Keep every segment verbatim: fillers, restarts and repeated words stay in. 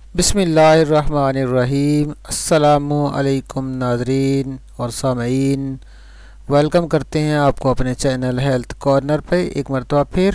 بسم اللہ الرحمن الرحیم۔ السلام علیکم ناظرین اور سامعین، ویلکم کرتے ہیں آپ کو اپنے چینل ہیلتھ کارنر پہ ایک مرتبہ پھر۔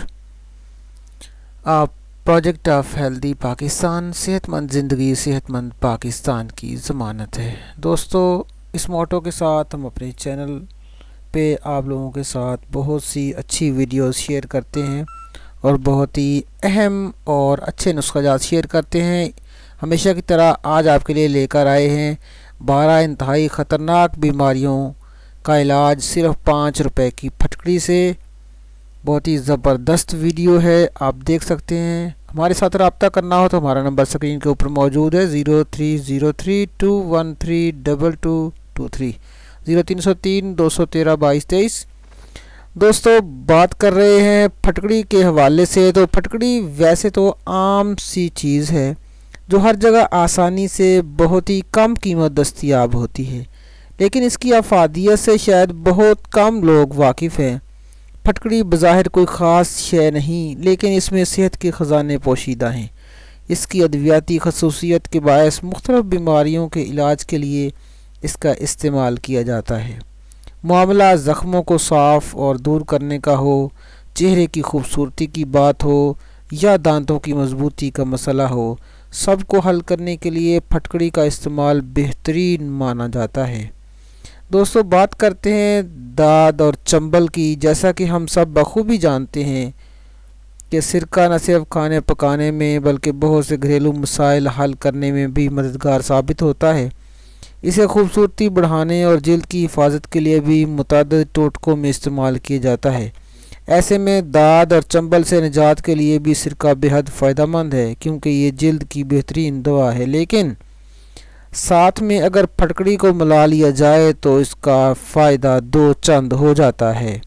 آپ پروجیکٹ آف ہیلدی پاکستان، صحت مند زندگی صحت مند پاکستان کی ضمانت ہے۔ دوستو، اس موٹو کے ساتھ ہم اپنے چینل پہ آپ لوگوں کے ساتھ بہت سی اچھی ویڈیوز شیئر کرتے ہیں اور بہت ہی اہم اور اچھے نسخہ جات شیئر کرتے ہیں۔ ہمیشہ کی طرح آج آپ کے لیے لے کر آئے ہیں بارہ انتہائی خطرناک بیماریوں کا علاج صرف پانچ روپے کی پھٹکڑی سے۔ بہت ہی زبردست ویڈیو ہے، آپ دیکھ سکتے ہیں۔ ہمارے ساتھ رابطہ کرنا ہو تو ہمارا نمبر سکرین کے اوپر موجود ہے، zero three zero three two one three double two two three, zero تین سو تین دو سو تیرہ بائیس تیئیس۔ دوستو، بات کر رہے ہیں پھٹکڑی کے حوالے سے۔ تو پھٹکڑی ویسے تو عام سی چیز ہے جو ہر جگہ آسانی سے بہت ہی کم قیمت دستیاب ہوتی ہے، لیکن اس کی افادیت سے شاید بہت کم لوگ واقف ہیں۔ پھٹکڑی بظاہر کوئی خاص شے نہیں، لیکن اس میں صحت کے خزانے پوشیدہ ہیں۔ اس کی ادویاتی خصوصیت کے باعث مختلف بیماریوں کے علاج کے لیے اس کا استعمال کیا جاتا ہے۔ معاملہ زخموں کو صاف اور دور کرنے کا ہو، چہرے کی خوبصورتی کی بات ہو یا دانتوں کی مضبوطی کا مسئلہ ہو، سب کو حل کرنے کے لیے پھٹکڑی کا استعمال بہترین مانا جاتا ہے۔ دوستو، بات کرتے ہیں داد اور چنبل کی۔ جیسا کہ ہم سب بخوبی جانتے ہیں کہ سرکہ نہ صرف کھانے پکانے میں بلکہ بہت سے گھریلو مسائل حل کرنے میں بھی مددگار ثابت ہوتا ہے۔ اسے خوبصورتی بڑھانے اور جلد کی حفاظت کے لیے بھی متعدد ٹوٹکوں میں استعمال کیا جاتا ہے۔ ایسے میں داد اور چنبل سے نجات کے لیے بھی سرکہ بے حد فائدہ مند ہے، کیونکہ یہ جلد کی بہترین دوا ہے۔ لیکن ساتھ میں اگر پھٹکڑی کو ملا لیا جائے تو اس کا فائدہ دو چند ہو جاتا ہے۔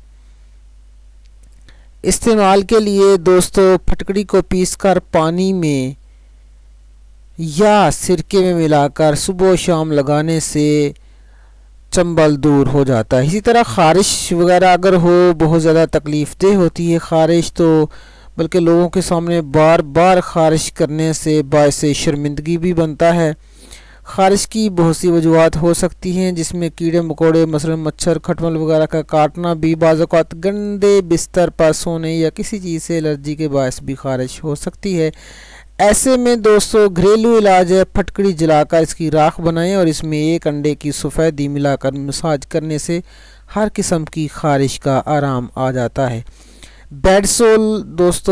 استعمال کے لیے دوستو، پھٹکڑی کو پیس کر پانی میں یا سرکے میں ملا کر صبح و شام لگانے سے چنبل دور ہو جاتا ہے۔ اسی طرح خارش وغیرہ اگر ہو، بہت زیادہ تکلیف دہ ہوتی ہے خارش تو، بلکہ لوگوں کے سامنے بار بار خارش کرنے سے باعث شرمندگی بھی بنتا ہے۔ خارش کی بہت سی وجوہات ہو سکتی ہیں، جس میں کیڑے مکوڑے مثلا مچھر کھٹمل وغیرہ کا کاٹنا بھی، بعض اوقات گندے بستر پر سونے یا کسی چیز سے الرجی کے باعث بھی خارش ہو سکتی ہے۔ ایسے میں دوستو گھریلو علاج ہے، پھٹکڑی جلا کر اس کی راکھ بنائیں اور اس میں ایک انڈے کی سفیدی ملا کر مساج کرنے سے ہر قسم کی خارش کا آرام آ جاتا ہے۔ بیڈ سول دوستو،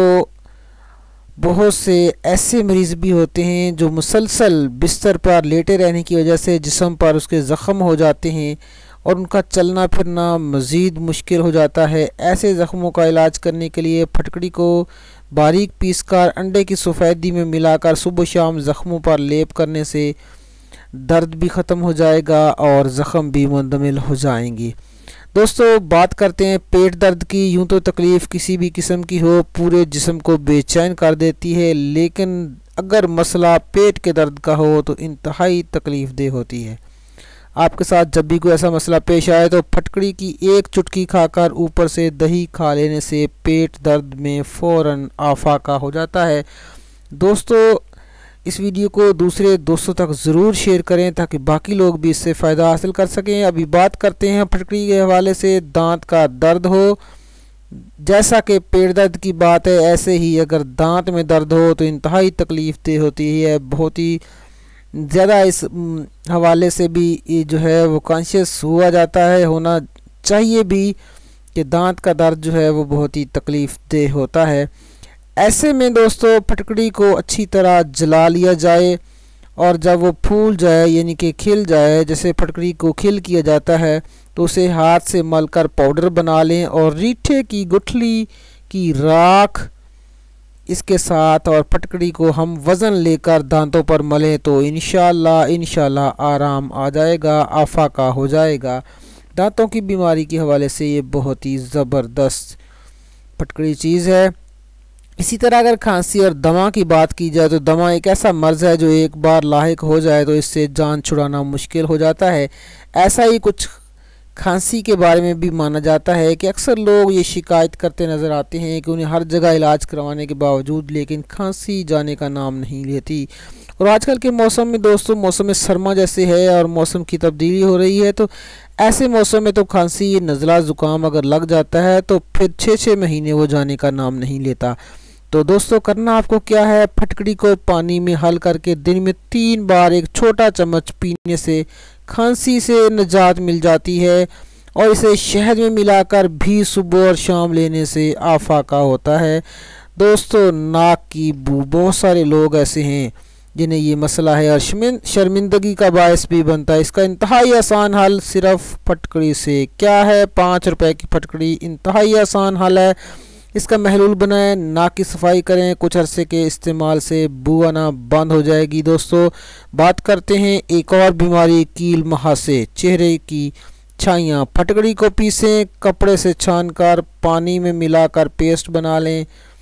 بہت سے ایسے مریض بھی ہوتے ہیں جو مسلسل بستر پر لیٹے رہنے کی وجہ سے جسم پر اس کے زخم ہو جاتے ہیں اور ان کا چلنا پھرنا مزید مشکل ہو جاتا ہے۔ ایسے زخموں کا علاج کرنے کے لیے پھٹکڑی کو باریک پیس کر انڈے کی سفیدی میں ملا کر صبح و شام زخموں پر لیپ کرنے سے درد بھی ختم ہو جائے گا اور زخم بھی مندمل ہو جائیں گے۔ دوستو، بات کرتے ہیں پیٹ درد کی۔ یوں تو تکلیف کسی بھی قسم کی ہو پورے جسم کو بے چین کر دیتی ہے، لیکن اگر مسئلہ پیٹ کے درد کا ہو تو انتہائی تکلیف دہ ہوتی ہے۔ آپ کے ساتھ جب بھی کوئی ایسا مسئلہ پیش آئے تو پھٹکڑی کی ایک چٹکی کھا کر اوپر سے دہی کھا لینے سے پیٹ درد میں فوراً افاقہ ہو جاتا ہے۔ دوستو، اس ویڈیو کو دوسرے دوستوں تک ضرور شیئر کریں تاکہ باقی لوگ بھی اس سے فائدہ حاصل کر سکیں۔ ابھی بات کرتے ہیں پھٹکڑی کے حوالے سے دانت کا درد ہو۔ جیسا کہ پیٹ درد کی بات ہے، ایسے ہی اگر دانت میں درد ہو تو انتہائی تکلیف دہ ہوتی ہے۔ بہت ہی زیادہ اس حوالے سے بھی جو ہے وہ کانشیس ہوا جاتا ہے، ہونا چاہیے بھی کہ دانت کا درد جو ہے وہ بہت ہی تکلیف دہ ہوتا ہے۔ ایسے میں دوستو پھٹکڑی کو اچھی طرح جلا لیا جائے اور جب وہ پھول جائے یعنی کہ کھل جائے، جیسے پھٹکڑی کو کھل کیا جاتا ہے تو اسے ہاتھ سے مل کر پاؤڈر بنا لیں اور ریٹھے کی گٹھلی کی راکھ اس کے ساتھ اور پھٹکڑی کو ہم وزن لے کر دانتوں پر ملیں تو انشاءاللہ انشاءاللہ آرام آ جائے گا، افاقہ ہو جائے گا۔ دانتوں کی بیماری کے حوالے سے یہ بہت ہی زبردست پھٹکڑی چیز ہے۔ اسی طرح اگر کھانسی اور دمہ کی بات کی جائے تو دمہ ایک ایسا مرض ہے جو ایک بار لاحق ہو جائے تو اس سے جان چھڑانا مشکل ہو جاتا ہے۔ ایسا ہی کچھ کھانسی کے بارے میں بھی مانا جاتا ہے کہ اکثر لوگ یہ شکایت کرتے نظر آتے ہیں کہ انہیں ہر جگہ علاج کروانے کے باوجود لیکن کھانسی جانے کا نام نہیں لیتی۔ اور آج کل کے موسم میں دوستوں موسم سرما جیسے ہے اور موسم کی تبدیلی ہو رہی ہے، تو ایسے موسم میں تو کھانسی نزلہ زکام اگر لگ جاتا ہے تو پھر چھ چھ مہینے وہ جانے کا نام نہیں لیتا۔ تو دوستوں کرنا آپ کو کیا ہے، پھٹکڑی کو پانی میں حل کر کے دن میں تین بار ایک چھوٹا چمچ پینے سے کھانسی سے نجات مل جاتی ہے، اور اسے شہد میں ملا کر بھی صبح اور شام لینے سے آفاقہ ہوتا ہے۔ دوستوں ناک کی بو، بہت سارے لوگ ایسے ہیں جنہیں یہ مسئلہ ہے اور شرمندگی کا باعث بھی بنتا ہے۔ اس کا انتہائی آسان حل صرف پھٹکڑی سے کیا ہے، پانچ روپے کی پھٹکڑی انتہائی آسان حل ہے۔ اس کا محلول بنائیں، ناک کی صفائی کریں، کچھ عرصے کے استعمال سے بو آنا بند ہو جائے گی۔ دوستوں بات کرتے ہیں ایک اور بیماری کیل مہاسے، چہرے کی چھائیاں۔ پھٹکڑی کو پیسیں، کپڑے سے چھان کر پانی میں ملا کر پیسٹ بنا لیں،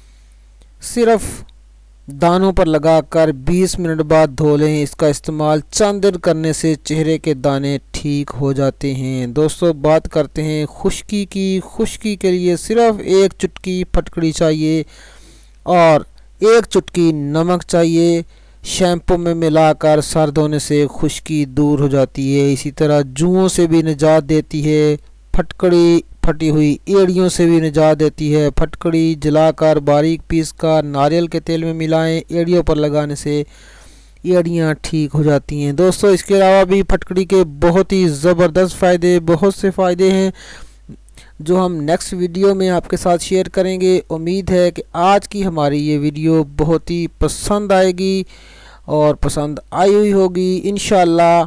صرف دانوں پر لگا کر بیس منٹ بعد دھو لیں۔ اس کا استعمال چند دن کرنے سے چہرے کے دانے ٹھیک ہو جاتے ہیں۔ دوستوں بات کرتے ہیں خشکی کی۔ خشکی کے لیے صرف ایک چٹکی پھٹکڑی چاہیے اور ایک چٹکی نمک چاہیے۔ شیمپو میں ملا کر سر دھونے سے خشکی دور ہو جاتی ہے۔ اسی طرح جوؤں سے بھی نجات دیتی ہے۔ پھٹکڑی پھٹی ہوئی ایڑیوں سے بھی نجات دیتی ہے۔ پھٹکڑی جلا کر باریک پیس کر ناریل کے تیل میں ملائیں، ایڑیوں پر لگانے سے ایڑیاں ٹھیک ہو جاتی ہیں۔ دوستوں اس کے علاوہ بھی پھٹکڑی کے بہت ہی زبردست فائدے، بہت سے فائدے ہیں جو ہم نیکسٹ ویڈیو میں آپ کے ساتھ شیئر کریں گے۔ امید ہے کہ آج کی ہماری یہ ویڈیو بہت ہی پسند آئے گی اور پسند آئی ہوئی ہوگی انشاءاللہ۔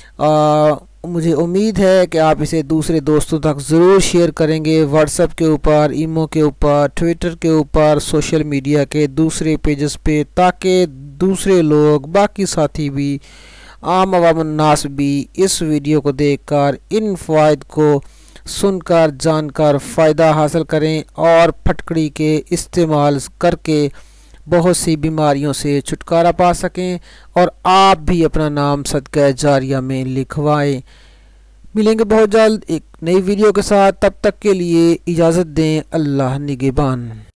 مجھے امید ہے کہ آپ اسے دوسرے دوستوں تک ضرور شیئر کریں گے، واٹس ایپ کے اوپر، ایمو کے اوپر، ٹویٹر کے اوپر، سوشل میڈیا کے دوسرے پیجز پہ، تاکہ دوسرے لوگ، باقی ساتھی بھی، عام عوام الناس بھی اس ویڈیو کو دیکھ کر ان فوائد کو سن کر جان کر فائدہ حاصل کریں اور پھٹکڑی کے استعمال کر کے بہت سی بیماریوں سے چھٹکارا پا سکیں اور آپ بھی اپنا نام صدقہ جاریہ میں لکھوائیں۔ ملیں گے بہت جلد ایک نئی ویڈیو کے ساتھ، تب تک کے لیے اجازت دیں، اللہ نگہبان۔